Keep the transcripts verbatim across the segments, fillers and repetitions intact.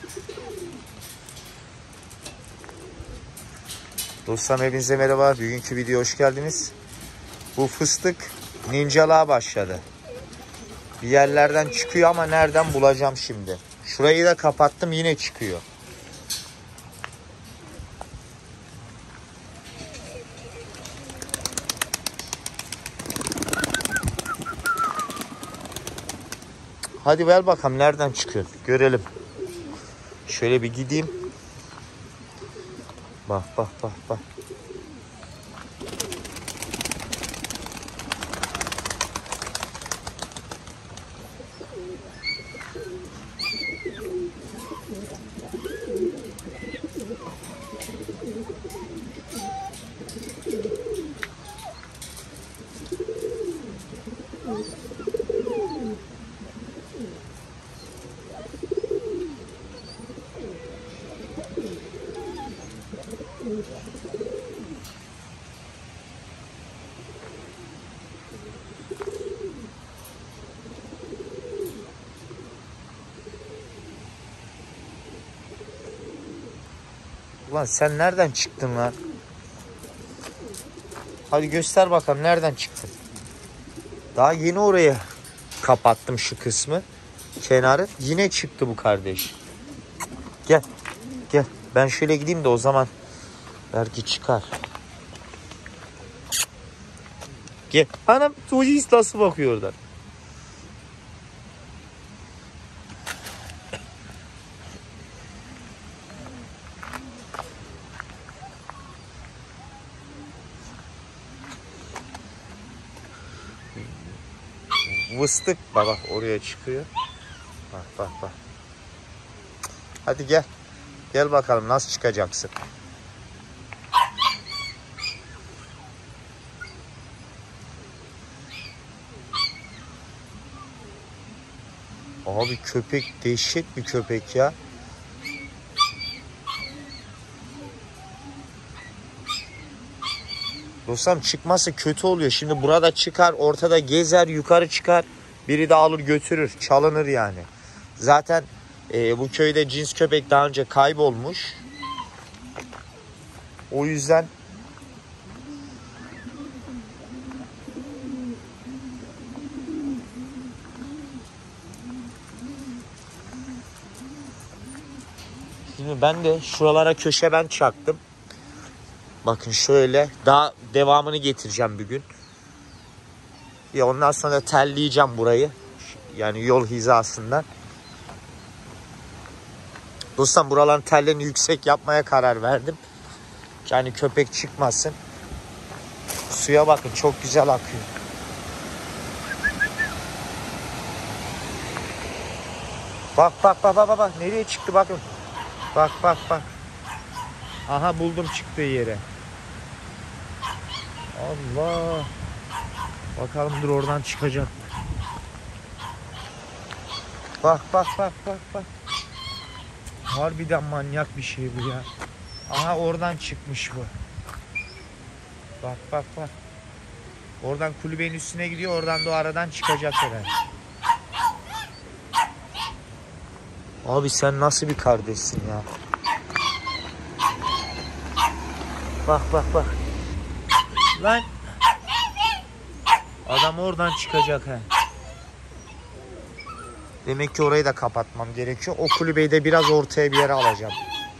Dostlarım hepinize merhaba. Bugünkü videoya hoş geldiniz. Bu fıstık ninjalığa başladı. Bir yerlerden çıkıyor ama nereden bulacağım şimdi. Şurayı da kapattım, yine çıkıyor. Hadi ver bakalım nereden çıkıyor. Görelim. Şöyle bir gideyim. Bak bak bak bak. Ulan sen nereden çıktın lan? Hadi göster bakalım nereden çıktın. Daha yeni oraya kapattım şu kısmı. Kenarı. Yine çıktı bu kardeş. Gel. Gel. Ben şöyle gideyim de o zaman belki çıkar. Gel. Anam Tuğçe nasıl bakıyor oradan. Fıstık bak bak oraya çıkıyor. Bak bak bak. Hadi gel. Gel bakalım nasıl çıkacaksın. Abi köpek dehşet bir köpek ya. Dostum çıkması kötü oluyor. Şimdi burada çıkar, ortada gezer, yukarı çıkar. Biri de alır götürür, çalınır yani. Zaten e, bu köyde cins köpek daha önce kaybolmuş. O yüzden şimdi ben de şuralara köşe ben çaktım. Bakın şöyle daha devamını getireceğim bir gün. Ya ondan sonra telleyeceğim burayı. Yani yol hizasından. Dostum buraların tellerini yüksek yapmaya karar verdim. Yani köpek çıkmasın. Suya bakın çok güzel akıyor. Bak bak bak bak bak. Nereye çıktı bakın. Bak bak bak. Aha buldum çıktığı yere. Allah. Bakalım dur oradan çıkacak. Bak bak bak bak bak. Harbiden manyak bir şey bu ya. Aha oradan çıkmış bu. Bak bak bak. Oradan kulübenin üstüne gidiyor. Oradan da o aradan çıkacak herhalde. Abi sen nasıl bir kardeşsin ya. Bak bak bak. Lan. Adam oradan çıkacak he. Demek ki orayı da kapatmam gerekiyor. O kulübeyi de biraz ortaya bir yere alacağım.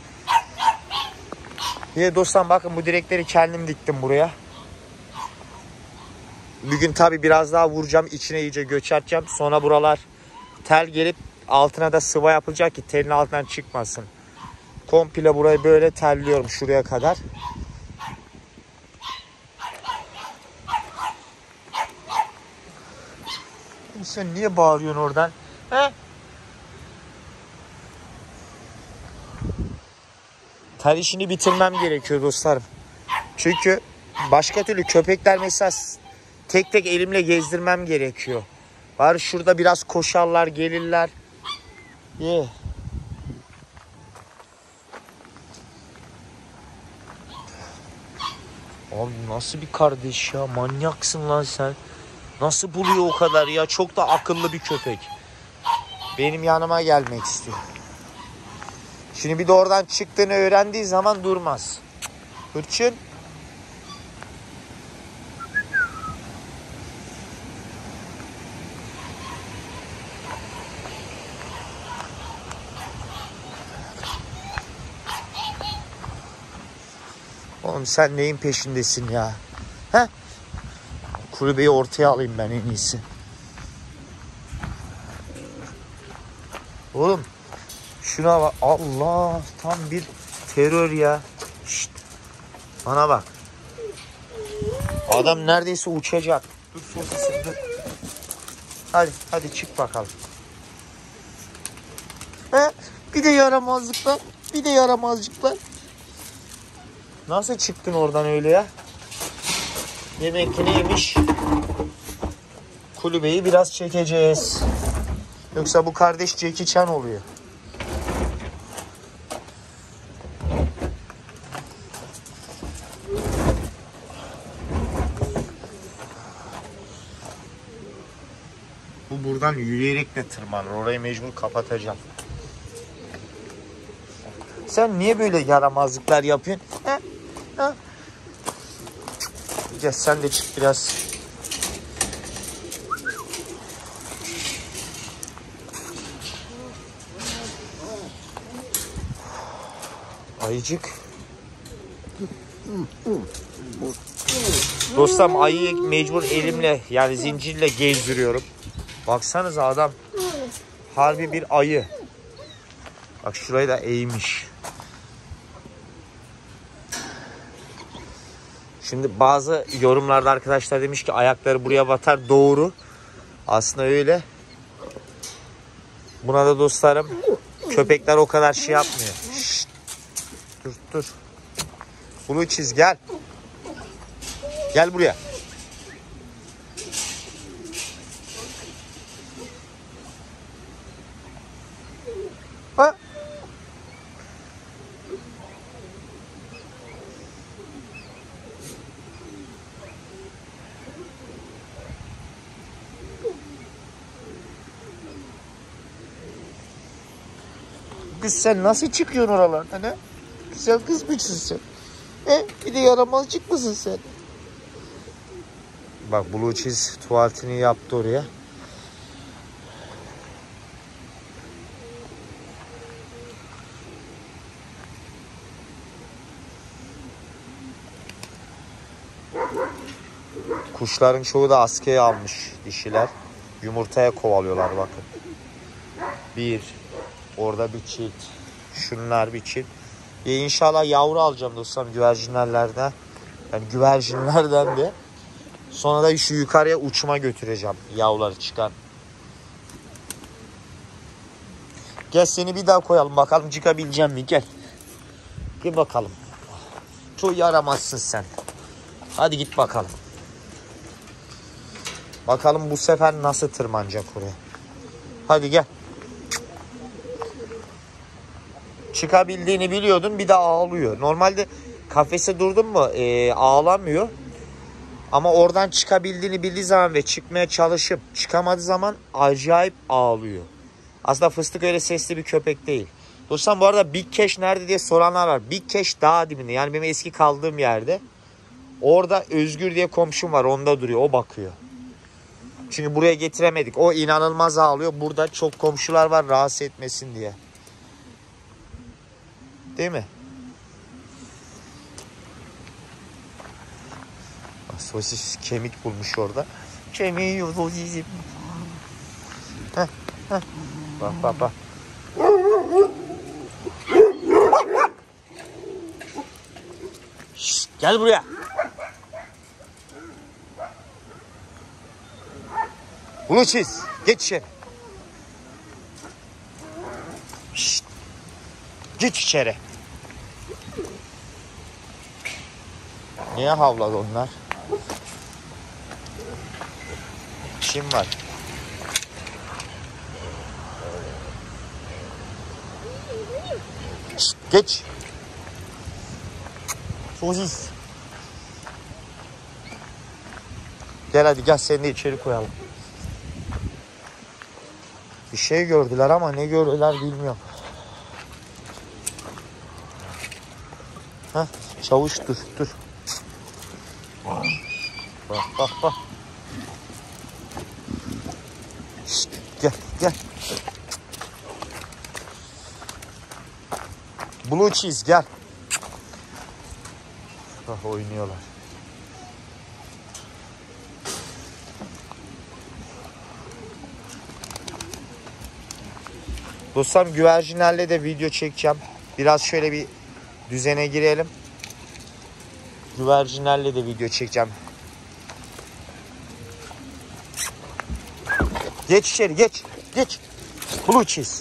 Yine dostlar bakın bu direkleri kendim diktim buraya. Bugün tabi biraz daha vuracağım. İçine iyice göçerteceğim. Sonra buralar tel gelip altına da sıva yapılacak ki telin altından çıkmasın. Komple burayı böyle telliyorum şuraya kadar. Sen niye bağırıyorsun oradan? He? Tel işini bitirmem gerekiyor dostlarım. Çünkü başka türlü köpekler mesela tek tek elimle gezdirmem gerekiyor. Bari şurada biraz koşarlar, gelirler. Yeah. Abi nasıl bir kardeş ya? Manyaksın lan sen. Nasıl buluyor o kadar ya? Çok da akıllı bir köpek. Benim yanıma gelmek istiyor. Şimdi bir de oradan çıktığını öğrendiği zaman durmaz. Hırçın. Oğlum sen neyin peşindesin ya? He? Kulübeyi ortaya alayım ben en iyisi. Oğlum şuna bak. Allah, tam bir terör ya. Şşt. Bana bak. Adam neredeyse uçacak. Dur sosisi dur. Hadi hadi çık bakalım. He? Bir de yaramazlıklar. Bir de yaramazlıklar. Nasıl çıktın oradan öyle ya? Demek ki neymiş? Kulübeyi biraz çekeceğiz. Yoksa bu kardeş Jackie Chan oluyor. Bu buradan yürüyerek de tırmanır. Orayı mecbur kapatacağım. Sen niye böyle yaramazlıklar yapıyorsun? He? Ha? Gel sen de çık biraz. Ayıcık. Dostum ayıyı mecbur elimle yani zincirle gezdiriyorum. Baksanıza adam harbi bir ayı. Bak şurayı da eğmiş. Şimdi bazı yorumlarda arkadaşlar demiş ki ayakları buraya batar. Doğru. Aslında öyle. Buna da dostlarım köpekler o kadar şey yapmıyor. Şşt. Dur dur. Blue Cheese gel. Gel buraya. Ha? Kız sen nasıl çıkıyorsun oralardan ha? Güzel kız mısın sen? He? Bir de yaramazcık mısın sen? Bak Blue Cheese tuvaletini yaptı oraya. Kuşların çoğu da askıya almış dişiler. Yumurtaya kovalıyorlar bakın. Bir. Orada bir çift. Şunlar bir çift. E inşallah yavru alacağım dostlarım güvercinlerden. Yani güvercinlerden de. Sonra da şu yukarıya uçuma götüreceğim. Yavruları çıkan. Gel seni bir daha koyalım. Bakalım çıkabileceğim mi? Gel. Gel bakalım. Çok yaramazsın sen. Hadi git bakalım. Bakalım bu sefer nasıl tırmanacak oraya. Hadi gel. Çıkabildiğini biliyordun, bir de ağlıyor. Normalde kafese durdun mu e, ağlamıyor. Ama oradan çıkabildiğini bildiği zaman ve çıkmaya çalışıp çıkamadığı zaman acayip ağlıyor. Aslında Fıstık öyle sesli bir köpek değil. Dostlar bu arada Big Cash nerede diye soranlar var. Big Cash dağ dibinde, yani benim eski kaldığım yerde. Orada Özgür diye komşum var, onda duruyor, o bakıyor. Çünkü buraya getiremedik. O inanılmaz ağlıyor. Burada çok komşular var rahatsız etmesin diye. Değil mi? Sosis kemik bulmuş orada. Kemiği yiyor sosisim. Heh, heh. Bak bak bak. Şişt, gel buraya. Bunu çiz. Geç içeri. Şişt. Geç içeri. Niye havladı onlar? Kim var? Şişt, geç. Sosis. Gel hadi gel seni de içeri koyalım. Bir şey gördüler ama ne gördüler bilmiyorum. Heh, çavuş dur dur. Bak bak bak. Şişt, gel gel. Blue cheese gel. Bak oynuyorlar. Dostlarım güvercinlerle de video çekeceğim. Biraz şöyle bir düzene girelim. Güvercinlerle de video çekeceğim. Geç içeri geç. Geç. Blue cheese.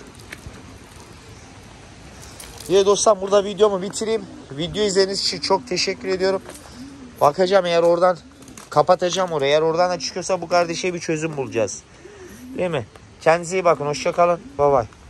Diye dostlar burada videomu bitireyim. Video izlediğiniz için çok teşekkür ediyorum. Bakacağım eğer oradan kapatacağım orayı. Eğer oradan da çıkıyorsa bu kardeşe bir çözüm bulacağız. Değil mi? Kendinize iyi bakın. Hoşça kalın. Bye bye.